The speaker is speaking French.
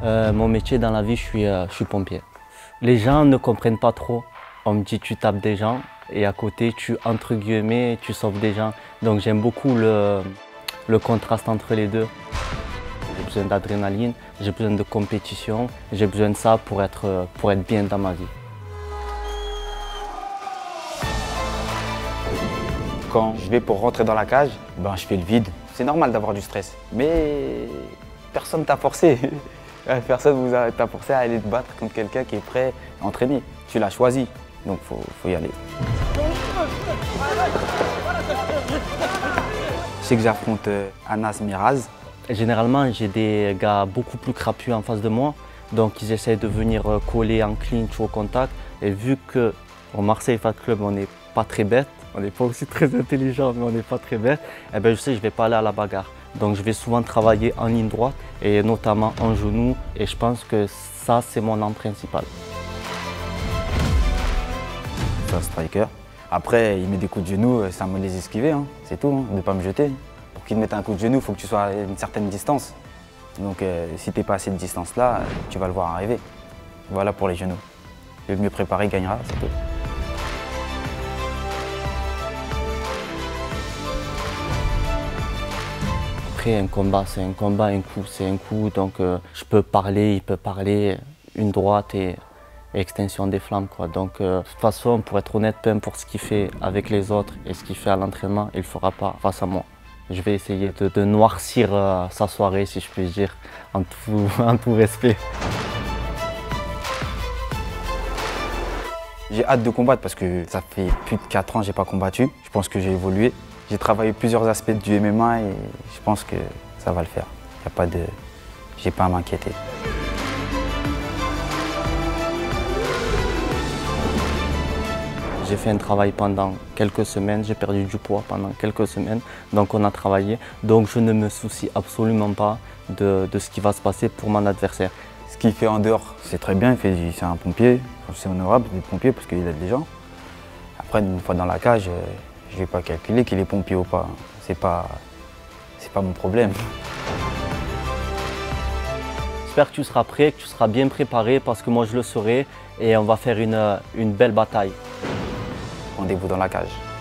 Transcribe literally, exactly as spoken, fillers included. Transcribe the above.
Euh, mon métier dans la vie, je suis, euh, je suis pompier. Les gens ne comprennent pas trop. On me dit tu tapes des gens et à côté tu, entre guillemets, tu sauves des gens. Donc j'aime beaucoup le, le contraste entre les deux. J'ai besoin d'adrénaline, j'ai besoin de compétition, j'ai besoin de ça pour être, pour être bien dans ma vie. Quand je vais pour rentrer dans la cage, ben, je fais le vide. C'est normal d'avoir du stress, mais personne t'a forcé. Personne vous a t'a forcé à aller te battre contre quelqu'un qui est prêt à entraîner. Tu l'as choisi, donc il faut, faut y aller. Je sais que j'affronte Anas Miraz. Généralement, j'ai des gars beaucoup plus crapus en face de moi, donc ils essaient de venir coller en clinch ou au contact. Et vu qu'au Marseille Fight Club, on n'est pas très bête, on n'est pas aussi très intelligent, mais on n'est pas très bête, et ben je sais que je ne vais pas aller à la bagarre. Donc je vais souvent travailler en ligne droite et notamment en genou, et je pense que ça, c'est mon arme principale. C'est un striker. Après, il met des coups de genou, ça me les esquiver, hein. C'est tout, hein, de ne pas me jeter. Pour qu'il te mette un coup de genou, il faut que tu sois à une certaine distance. Donc euh, si tu n'es pas à cette distance-là, tu vas le voir arriver. Voilà pour les genoux. Le mieux préparé gagnera, c'est tout. Après, un combat, c'est un combat, un coup, c'est un coup. Donc euh, je peux parler, il peut parler, une droite et, et extinction des flammes, quoi. Donc euh, de toute façon, pour être honnête, peu importe ce qu'il fait avec les autres et ce qu'il fait à l'entraînement, il ne le fera pas face à moi. Je vais essayer de, de noircir euh, sa soirée, si je puis dire, en tout, en tout respect. J'ai hâte de combattre parce que ça fait plus de quatre ans que je n'ai pas combattu. Je pense que j'ai évolué. J'ai travaillé plusieurs aspects du M M A et je pense que ça va le faire. Il n'y a pas de... J'ai pas à m'inquiéter. J'ai fait un travail pendant quelques semaines, j'ai perdu du poids pendant quelques semaines, donc on a travaillé. Donc je ne me soucie absolument pas de, de ce qui va se passer pour mon adversaire. Ce qu'il fait en dehors, c'est très bien, c'est un pompier. C'est honorable d'être pompier parce qu'il aide les gens. Après, une fois dans la cage, je ne vais pas calculer qu'il est pompier ou pas. C'est pas, c'est pas mon problème. J'espère que tu seras prêt, que tu seras bien préparé parce que moi je le serai et on va faire une, une belle bataille. Rendez-vous dans la cage.